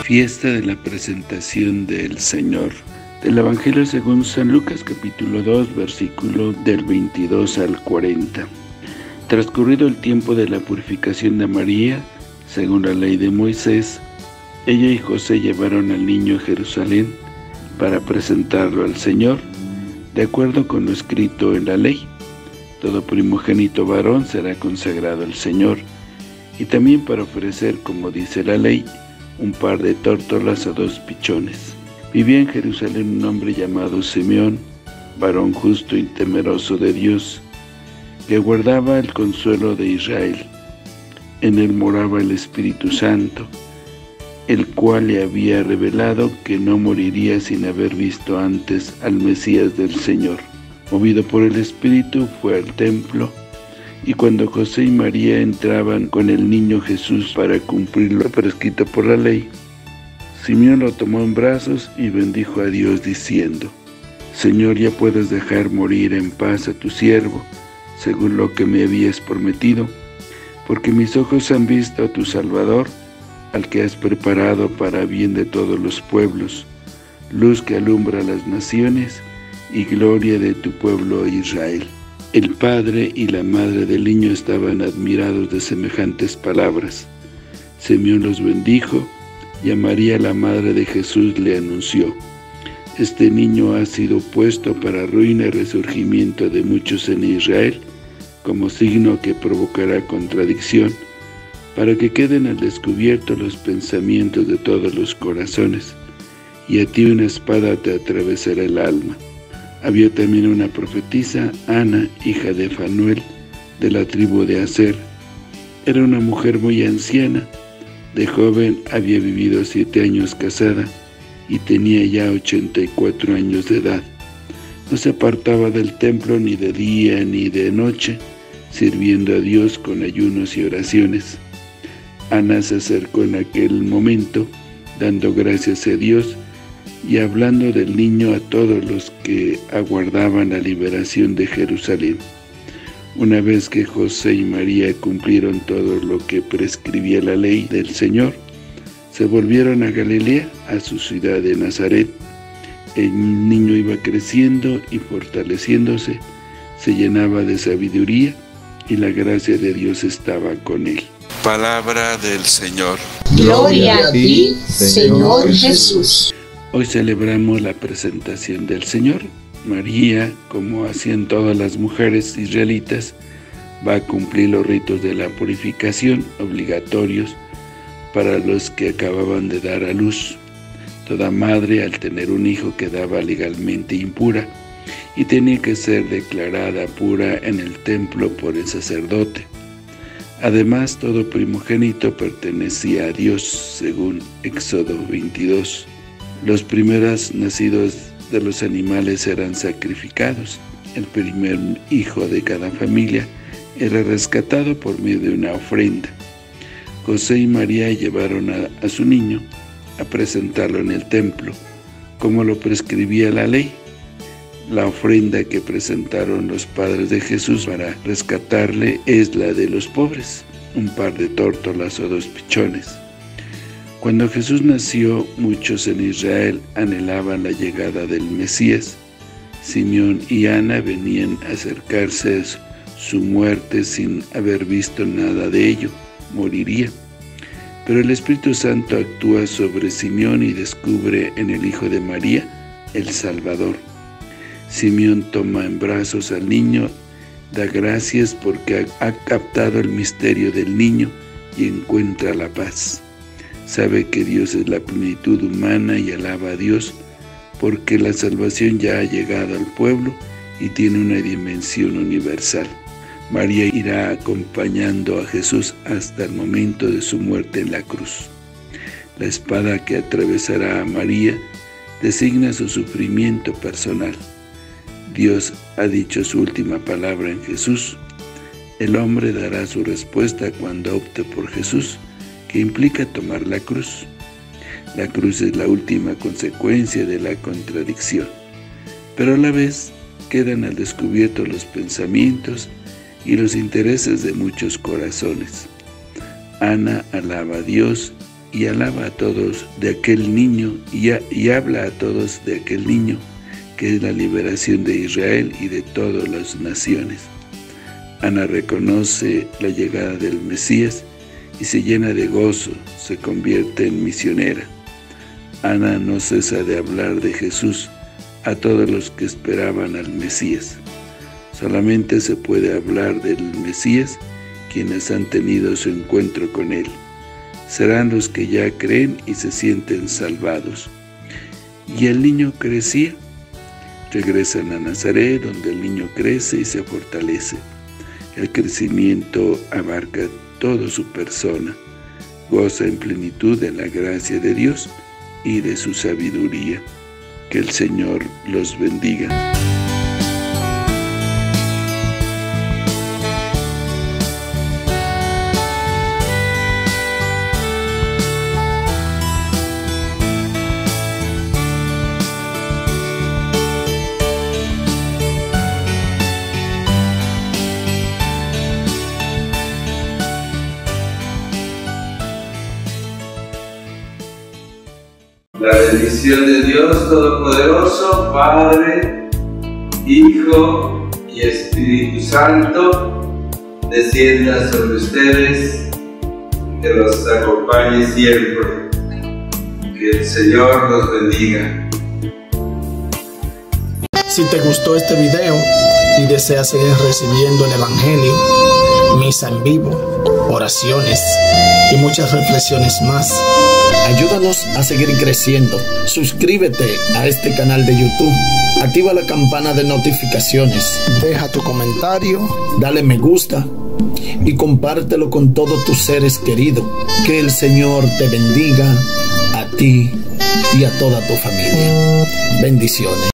Fiesta de la presentación del Señor. Del Evangelio según San Lucas, capítulo 2, versículo del 22 al 40. Transcurrido el tiempo de la purificación de María, según la ley de Moisés, ella y José llevaron al niño a Jerusalén para presentarlo al Señor, de acuerdo con lo escrito en la ley. Todo primogénito varón será consagrado al Señor, y también para ofrecer, como dice la ley, un par de tórtolas a 2 pichones. Vivía en Jerusalén un hombre llamado Simeón, varón justo y temeroso de Dios, que guardaba el consuelo de Israel. En él moraba el Espíritu Santo, el cual le había revelado que no moriría sin haber visto antes al Mesías del Señor. Movido por el Espíritu, fue al templo, y cuando José y María entraban con el niño Jesús para cumplir lo prescrito por la ley, Simeón lo tomó en brazos y bendijo a Dios diciendo: Señor, ya puedes dejar morir en paz a tu siervo, según lo que me habías prometido, porque mis ojos han visto a tu Salvador, al que has preparado para bien de todos los pueblos, luz que alumbra a las naciones y gloria de tu pueblo Israel. El padre y la madre del niño estaban admirados de semejantes palabras. Simeón los bendijo, y a María, la madre de Jesús, le anunció: Este niño ha sido puesto para ruina y resurgimiento de muchos en Israel, como signo que provocará contradicción, para que queden al descubierto los pensamientos de todos los corazones, y a ti una espada te atravesará el alma. Había también una profetisa, Ana, hija de Fanuel, de la tribu de Aser. Era una mujer muy anciana. De joven había vivido 7 años casada y tenía ya 84 años de edad. No se apartaba del templo ni de día ni de noche, sirviendo a Dios con ayunos y oraciones. Ana se acercó en aquel momento, dando gracias a Dios y hablando del niño a todos los que aguardaban la liberación de Jerusalén. Una vez que José y María cumplieron todo lo que prescribía la ley del Señor, se volvieron a Galilea, a su ciudad de Nazaret. El niño iba creciendo y fortaleciéndose, se llenaba de sabiduría y la gracia de Dios estaba con él. Palabra del Señor. Gloria a ti, Señor Jesús. Hoy celebramos la presentación del Señor. María, como hacían todas las mujeres israelitas, va a cumplir los ritos de la purificación obligatorios para los que acababan de dar a luz. Toda madre, al tener un hijo, quedaba legalmente impura y tenía que ser declarada pura en el templo por el sacerdote. Además, todo primogénito pertenecía a Dios, según Éxodo 22. Los primeros nacidos de los animales eran sacrificados. El primer hijo de cada familia era rescatado por medio de una ofrenda. José y María llevaron a su niño a presentarlo en el templo, como lo prescribía la ley. La ofrenda que presentaron los padres de Jesús para rescatarle es la de los pobres, un par de tórtolas o 2 pichones. Cuando Jesús nació, muchos en Israel anhelaban la llegada del Mesías. Simeón y Ana venían a acercarse a su muerte sin haber visto nada de ello, moriría. Pero el Espíritu Santo actúa sobre Simeón y descubre en el hijo de María el Salvador. Simeón toma en brazos al niño, da gracias porque ha captado el misterio del niño y encuentra la paz. Sabe que Dios es la plenitud humana y alaba a Dios porque la salvación ya ha llegado al pueblo y tiene una dimensión universal. María irá acompañando a Jesús hasta el momento de su muerte en la cruz. La espada que atravesará a María designa su sufrimiento personal. Dios ha dicho su última palabra en Jesús. El hombre dará su respuesta cuando opte por Jesús, que implica tomar la cruz. La cruz es la última consecuencia de la contradicción, pero a la vez quedan al descubierto los pensamientos y los intereses de muchos corazones. Ana alaba a Dios y alaba a todos de aquel niño y habla a todos de aquel niño, que es la liberación de Israel y de todas las naciones. Ana reconoce la llegada del Mesías y se llena de gozo, se convierte en misionera. Ana no cesa de hablar de Jesús a todos los que esperaban al Mesías. Solamente se puede hablar del Mesías quienes han tenido su encuentro con él. Serán los que ya creen y se sienten salvados. Y el niño crecía. Regresan a Nazaret, donde el niño crece y se fortalece. El crecimiento abarca toda su persona. Goza en plenitud de la gracia de Dios y de su sabiduría. Que el Señor los bendiga. La bendición de Dios Todopoderoso, Padre, Hijo y Espíritu Santo, descienda sobre ustedes, que los acompañe siempre. Que el Señor los bendiga. Si te gustó este video y deseas seguir recibiendo el Evangelio, misa en vivo, oraciones y muchas reflexiones más, ayúdanos a seguir creciendo. Suscríbete a este canal de YouTube, activa la campana de notificaciones, deja tu comentario, dale me gusta y compártelo con todos tus seres queridos. Que el Señor te bendiga a ti y a toda tu familia. Bendiciones.